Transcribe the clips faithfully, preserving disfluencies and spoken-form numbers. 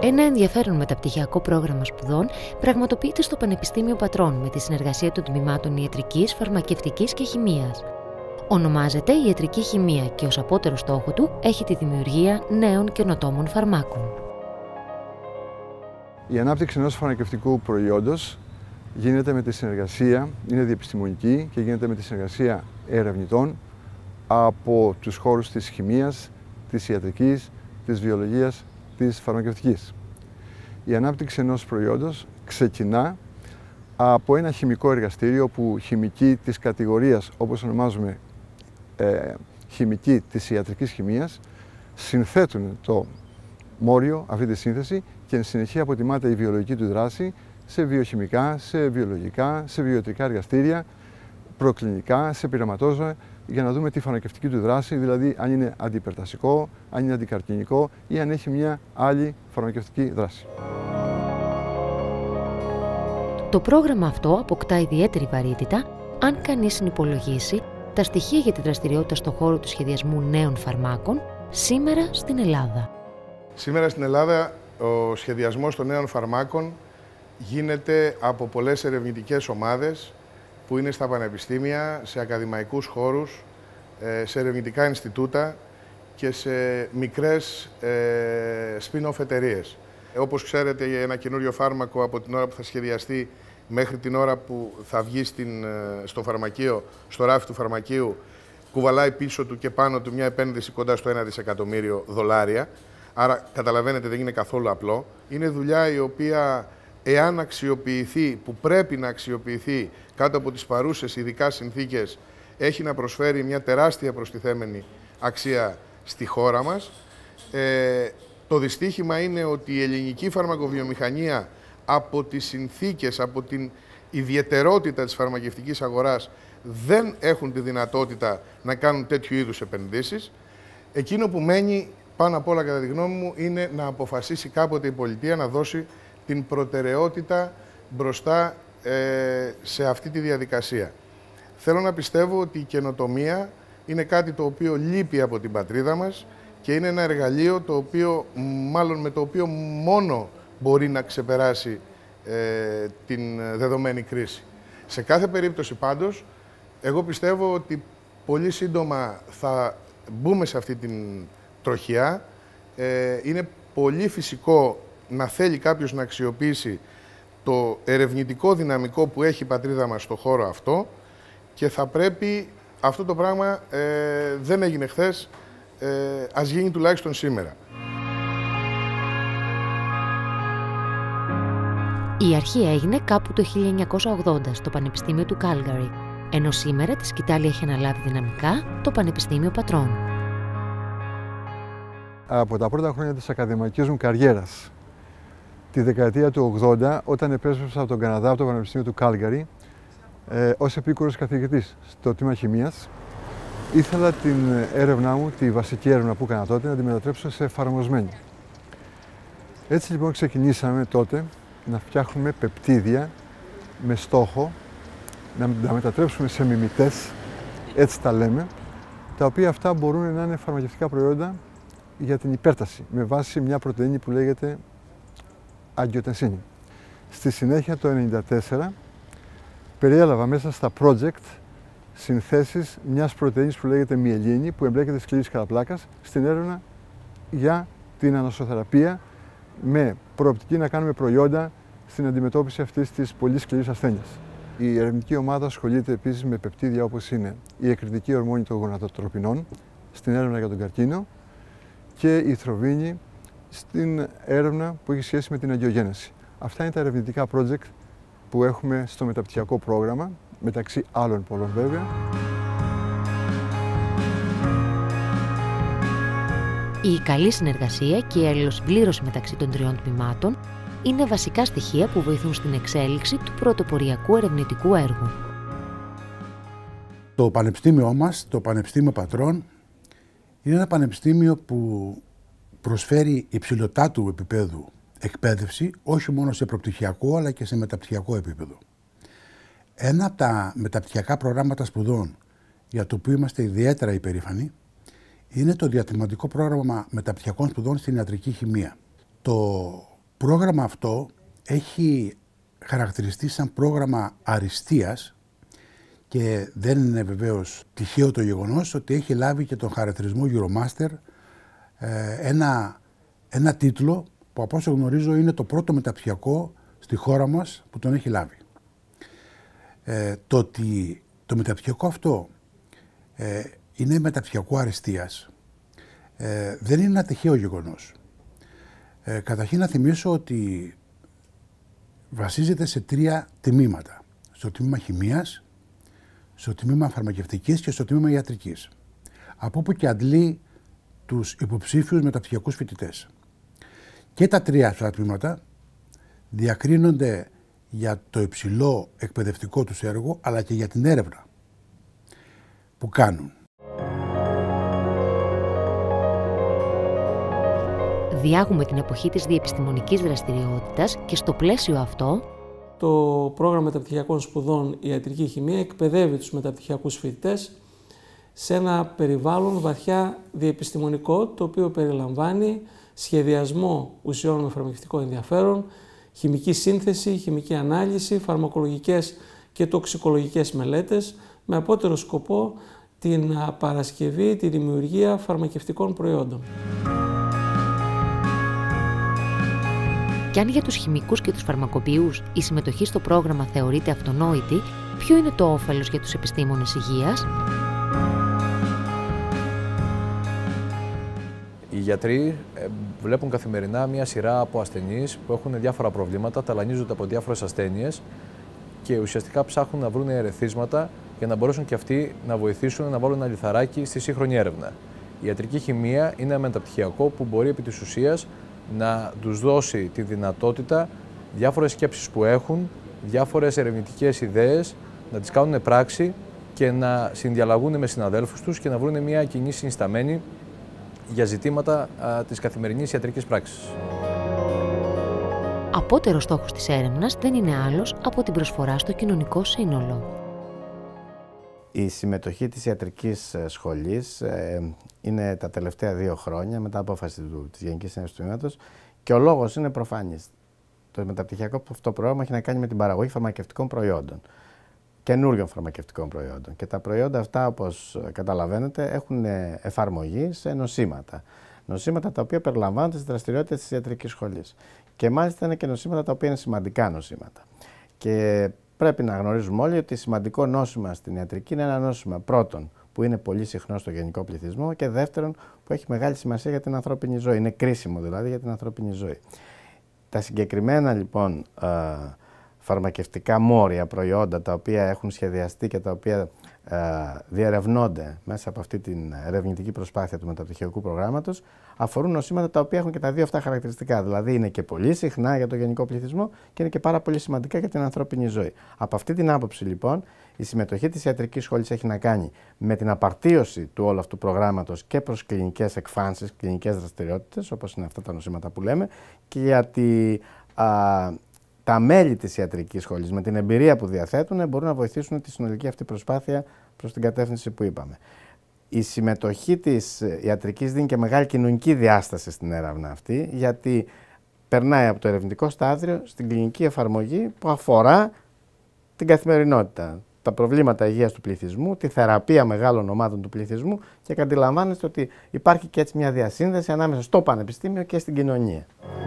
Ένα ενδιαφέρον μεταπτυχιακό πρόγραμμα σπουδών πραγματοποιείται στο Πανεπιστήμιο Πατρών με τη συνεργασία των τμήματων Ιατρικής, Φαρμακευτικής και Χημείας. Ονομάζεται Ιατρική Χημεία και ως απότερο στόχο του έχει τη δημιουργία νέων καινοτόμων φαρμάκων. Η ανάπτυξη ενός φαρμακευτικού προϊόντος γίνεται με τη συνεργασία, είναι διεπιστημονική και γίνεται με τη συνεργασία ερευνητών από τους χώρους της χημείας, της ιατρικής, της βιολογίας, της φαρμακευτικής. Η ανάπτυξη ενός προϊόντος ξεκινά από ένα χημικό εργαστήριο που χημικοί της κατηγορίας, όπως ονομάζουμε ε, χημικοί της ιατρικής χημείας, συνθέτουν το μόριο, αυτή τη σύνθεση, και εν συνεχεία αποτιμάται η βιολογική του δράση σε βιοχημικά, σε βιολογικά, σε βιοιατρικά εργαστήρια, προκλινικά, σε πειραματόζωα, για να δούμε τη φαρμακευτική του δράση, δηλαδή αν είναι αντιπερτασικό, αν είναι αντικαρκινικό ή αν έχει μια άλλη φαρμακευτική δράση. Το πρόγραμμα αυτό αποκτά ιδιαίτερη βαρύτητα αν κανείς συνυπολογίσει τα στοιχεία για τη δραστηριότητα στον χώρο του σχεδιασμού νέων φαρμάκων σήμερα στην Ελλάδα. Σήμερα στην Ελλάδα ο σχεδιασμός των νέων φαρμάκων γίνεται από πολλές ερευνητικές ομάδες που είναι στα πανεπιστήμια, σε ακαδημαϊκούς χώρους, σε ερευνητικά Ινστιτούτα και σε μικρές spin-off εταιρείες. Όπως ξέρετε, ένα καινούριο φάρμακο από την ώρα που θα σχεδιαστεί μέχρι την ώρα που θα βγει στην, στο φαρμακείο, στο ράφι του φαρμακείου, κουβαλάει πίσω του και πάνω του μια επένδυση κοντά στο ένα δισεκατομμύριο δολάρια. Άρα, καταλαβαίνετε, δεν είναι καθόλου απλό. Είναι δουλειά η οποία, εάν αξιοποιηθεί, που πρέπει να αξιοποιηθεί κάτω από τις παρούσες ειδικά συνθήκες, έχει να προσφέρει μια τεράστια προστιθέμενη αξία στη χώρα μας. Ε, το δυστύχημα είναι ότι η ελληνική φαρμακοβιομηχανία από τις συνθήκες, από την ιδιαιτερότητα της φαρμακευτικής αγοράς δεν έχουν τη δυνατότητα να κάνουν τέτοιου είδους επενδύσεις. Εκείνο που μένει πάνω απ' όλα, κατά τη γνώμη μου, είναι να αποφασίσει κάποτε η πολιτεία να δώσει την προτεραιότητα μπροστά ε, σε αυτή τη διαδικασία. Θέλω να πιστεύω ότι η καινοτομία είναι κάτι το οποίο λείπει από την πατρίδα μας και είναι ένα εργαλείο το οποίο, μάλλον με το οποίο μόνο μπορεί να ξεπεράσει ε, την δεδομένη κρίση. Σε κάθε περίπτωση πάντως, εγώ πιστεύω ότι πολύ σύντομα θα μπούμε σε αυτή την τροχιά. Ε, είναι πολύ φυσικό να θέλει κάποιος να αξιοποιήσει το ερευνητικό δυναμικό που έχει η πατρίδα μας στο χώρο αυτό και θα πρέπει αυτό το πράγμα ε, δεν έγινε χθες, ε, ας γίνει τουλάχιστον σήμερα. Η αρχή έγινε κάπου το χίλια εννιακόσια ογδόντα στο Πανεπιστήμιο του Κάλγκαρι, ενώ σήμερα τη σκητάλη έχει αναλάβει δυναμικά το Πανεπιστήμιο Πατρών. Από τα πρώτα χρόνια της ακαδημαϊκής μου καριέρας, τη δεκαετία του ογδόντα, όταν επέστρεψα από τον Καναδά, από το Πανεπιστήμιο του Κάλγκαρι, ε, ως επίκουρος καθηγητής στο τμήμα χημείας, ήθελα την έρευνά μου, τη βασική έρευνα που έκανα τότε, να τη μετατρέψω σε εφαρμοσμένη. Έτσι λοιπόν ξεκινήσαμε τότε να φτιάχνουμε πεπτίδια με στόχο να τα μετατρέψουμε σε μιμητές, έτσι τα λέμε, τα οποία αυτά μπορούν να είναι φαρμακευτικά προϊόντα για την υπέρταση, με βάση μια πρωτεΐνη που λέγεται αγκιοτενσίνη. Στη συνέχεια, το χίλια εννιακόσια ενενήντα τέσσερα, περιέλαβα μέσα στα project συνθέσεις μιας πρωτεΐνης που λέγεται μυελίνη, που εμπλέκεται στη σκλήρυνση καραπλάκας, στην έρευνα για την ανοσοθεραπεία, με προοπτική να κάνουμε προϊόντα στην αντιμετώπιση αυτής της πολύ σκληρής ασθένειας. Η ερευνητική ομάδα ασχολείται επίσης με πεπτίδια όπως είναι η εκρητική ορμόνη των γονατοτροπινών στην έρευνα για τον καρκίνο και η θροβίνη στην έρευνα που έχει σχέση με την αγκιογένεση. Αυτά είναι τα ερευνητικά project που έχουμε στο μεταπτυχιακό πρόγραμμα, μεταξύ άλλων πολλών βέβαια. Η καλή συνεργασία και η αλληλοσυμπλήρωση μεταξύ των τριών τμήματων είναι βασικά στοιχεία που βοηθούν στην εξέλιξη του πρωτοποριακού ερευνητικού έργου. Το πανεπιστήμιό μας, το Πανεπιστήμιο Πατρών, είναι ένα πανεπιστήμιο που προσφέρει υψηλωτάτου επίπεδου εκπαίδευση, όχι μόνο σε προπτυχιακό αλλά και σε μεταπτυχιακό επίπεδο. Ένα από τα μεταπτυχιακά προγράμματα σπουδών για το οποίο είμαστε ιδιαίτερα υπερήφανοι είναι το διατμηματικό πρόγραμμα μεταπτυχιακών σπουδών στην ιατρική χημεία. Το πρόγραμμα αυτό έχει χαρακτηριστεί σαν πρόγραμμα αριστείας και δεν είναι βεβαίως τυχαίο το γεγονός ότι έχει λάβει και τον χαρακτηρισμό Euromaster, ένα, ένα τίτλο που από όσο γνωρίζω είναι το πρώτο μεταπτυχιακό στη χώρα μας που τον έχει λάβει. Ε, το ότι το μεταπτυχιακό αυτό ε, είναι μεταπτυχιακό αριστείας ε, δεν είναι ένα τυχαίο γεγονός. Ε, καταρχήν να θυμίσω ότι βασίζεται σε τρία τμήματα. Στο τμήμα χημείας, στο τμήμα φαρμακευτικής και στο τμήμα ιατρικής. Από όπου και αντλεί τους υποψήφιους μεταπτυχιακούς φοιτητές. Και τα τρία αυτά τμήματα διακρίνονται για το υψηλό εκπαιδευτικό τους έργο, αλλά και για την έρευνα που κάνουν. Διάγουμε την εποχή της διεπιστημονικής δραστηριότητας και στο πλαίσιο αυτό το πρόγραμμα μεταπτυχιακών σπουδών Ιατρική Χημεία εκπαιδεύει τους μεταπτυχιακούς φοιτητές σε ένα περιβάλλον βαθιά διεπιστημονικό, το οποίο περιλαμβάνει σχεδιασμό ουσιών με φαρμακευτικό ενδιαφέρον, χημική σύνθεση, χημική ανάλυση, φαρμακολογικές και τοξικολογικές μελέτες, με απότερο σκοπό την παρασκευή, τη δημιουργία φαρμακευτικών προϊόντων. Και αν για τους χημικούς και τους φαρμακοποιούς η συμμετοχή στο πρόγραμμα θεωρείται αυτονόητη, ποιο είναι το όφελος για τους επιστήμονες υγείας? Οι γιατροί βλέπουν καθημερινά μια σειρά από ασθενείς που έχουν διάφορα προβλήματα, ταλανίζονται από διάφορες ασθένειες και ουσιαστικά ψάχνουν να βρουν ερεθίσματα για να μπορέσουν και αυτοί να βοηθήσουν να βάλουν ένα λιθαράκι στη σύγχρονη έρευνα. Η ιατρική χημεία είναι ένα μεταπτυχιακό που μπορεί επί της ουσίας να τους δώσει τη δυνατότητα διάφορες σκέψεις που έχουν, διάφορες ερευνητικές ιδέες, να τις κάνουν πράξη και να συνδιαλλαγούν με συναδέλφους τους και να βρουν μια κοινή συνισταμένη για ζητήματα α, της καθημερινής ιατρικής πράξης. Απότερος στόχος της έρευνας δεν είναι άλλος από την προσφορά στο κοινωνικό σύνολο. Η συμμετοχή της ιατρικής σχολής ε, είναι τα τελευταία δύο χρόνια μετά απόφαση του, της Γενικής Συνέλευσης του Τμήματος και ο λόγος είναι προφανής. Το μεταπτυχιακό αυτό πρόγραμμα έχει να κάνει με την παραγωγή φαρμακευτικών προϊόντων, καινούριων φαρμακευτικών προϊόντων. Και τα προϊόντα αυτά, όπως καταλαβαίνετε, έχουν εφαρμογή σε νοσήματα. Νοσήματα τα οποία περιλαμβάνονται στις δραστηριότητες της ιατρικής σχολής. Και μάλιστα είναι και νοσήματα τα οποία είναι σημαντικά νοσήματα. Και πρέπει να γνωρίζουμε όλοι ότι σημαντικό νόσημα στην ιατρική είναι ένα νόσημα πρώτον που είναι πολύ συχνό στο γενικό πληθυσμό και δεύτερον που έχει μεγάλη σημασία για την ανθρώπινη ζωή. Είναι κρίσιμο δηλαδή για την ανθρώπινη ζωή. Τα συγκεκριμένα λοιπόν φαρμακευτικά μόρια, προϊόντα τα οποία έχουν σχεδιαστεί και τα οποία ε, διερευνώνται μέσα από αυτή την ερευνητική προσπάθεια του μεταπτυχιακού προγράμματος αφορούν νοσήματα τα οποία έχουν και τα δύο αυτά χαρακτηριστικά. Δηλαδή είναι και πολύ συχνά για το γενικό πληθυσμό και είναι και πάρα πολύ σημαντικά για την ανθρώπινη ζωή. Από αυτή την άποψη λοιπόν η συμμετοχή της ιατρικής σχολής έχει να κάνει με την απαρτίωση του όλου αυτού προγράμματος και προς κλινικές εκφάνσεις, κλινικές δραστηριότητες όπως είναι αυτά τα νοσήματα που λέμε και γιατί α, τα μέλη της ιατρικής σχολής με την εμπειρία που διαθέτουν μπορούν να βοηθήσουν τη συνολική αυτή προσπάθεια προς την κατεύθυνση που είπαμε. Η συμμετοχή της ιατρικής δίνει και μεγάλη κοινωνική διάσταση στην έρευνα αυτή, γιατί περνάει από το ερευνητικό στάδιο στην κλινική εφαρμογή που αφορά την καθημερινότητα, τα προβλήματα υγείας του πληθυσμού, τη θεραπεία μεγάλων ομάδων του πληθυσμού και αντιλαμβάνεστε ότι υπάρχει και έτσι μια διασύνδεση ανάμεσα στο πανεπιστήμιο και στην κοινωνία.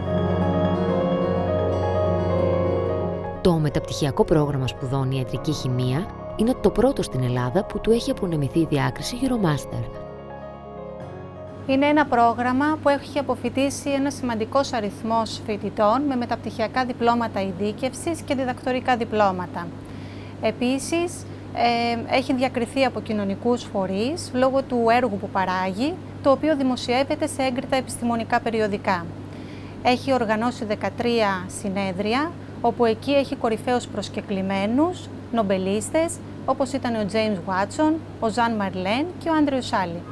Το μεταπτυχιακό πρόγραμμα σπουδών Ιατρική Χημεία είναι το πρώτο στην Ελλάδα που του έχει απονεμηθεί η διάκριση Euromaster. Είναι ένα πρόγραμμα που έχει αποφοιτήσει ένα σημαντικός αριθμός φοιτητών με μεταπτυχιακά διπλώματα ειδίκευσης και διδακτορικά διπλώματα. Επίσης, ε, έχει διακριθεί από κοινωνικούς φορείς λόγω του έργου που παράγει, το οποίο δημοσιεύεται σε έγκριτα επιστημονικά περιοδικά. Έχει οργανώσει δεκατρία συνέδρια, όπου εκεί έχει κορυφαίους προσκεκλημένους, νομπελίστες, όπως ήταν ο James Watson, ο Jean Marlene και ο Andrew Schally.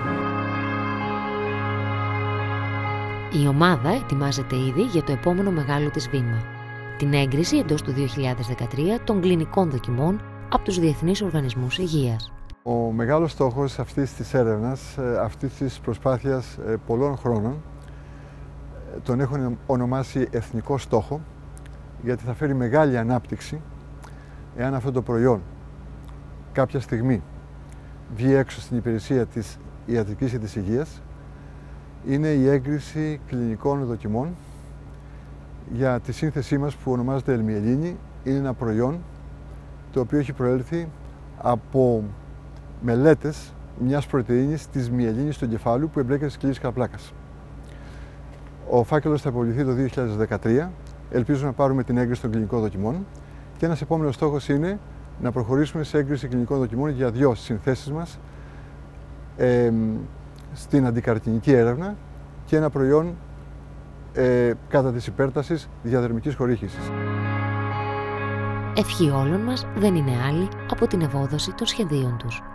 Η ομάδα ετοιμάζεται ήδη για το επόμενο μεγάλο της βήμα, την έγκριση εντός του δύο χιλιάδες δεκατρία των κλινικών δοκιμών από τους Διεθνείς Οργανισμούς Υγείας. Ο μεγάλος στόχος αυτής της έρευνας, αυτής της προσπάθειας πολλών χρόνων, τον έχουν ονομάσει εθνικό στόχο, γιατί θα φέρει μεγάλη ανάπτυξη εάν αυτό το προϊόν κάποια στιγμή βγει έξω στην υπηρεσία της ιατρικής και της υγείας. Είναι η έγκριση κλινικών δοκιμών για τη σύνθεσή μας που ονομάζεται ελμιελίνη. Είναι ένα προϊόν το οποίο έχει προέλθει από μελέτες μιας πρωτεΐνης της μυελίνης του εγκεφάλου που εμπλέκεται στις κλίσεις καραπλάκας. Ο φάκελος θα υποβληθεί το δύο χιλιάδες δεκατρία. Ελπίζουμε να πάρουμε την έγκριση των κλινικών δοκιμών και ένας επόμενος στόχος είναι να προχωρήσουμε σε έγκριση κλινικών δοκιμών για δύο συνθέσεις μας ε, στην αντικαρτινική έρευνα και ένα προϊόν ε, κατά της υπέρτασης διαδερμικής χορήγησης. Ευχή όλων μας δεν είναι άλλη από την ευόδοση των σχεδίων τους.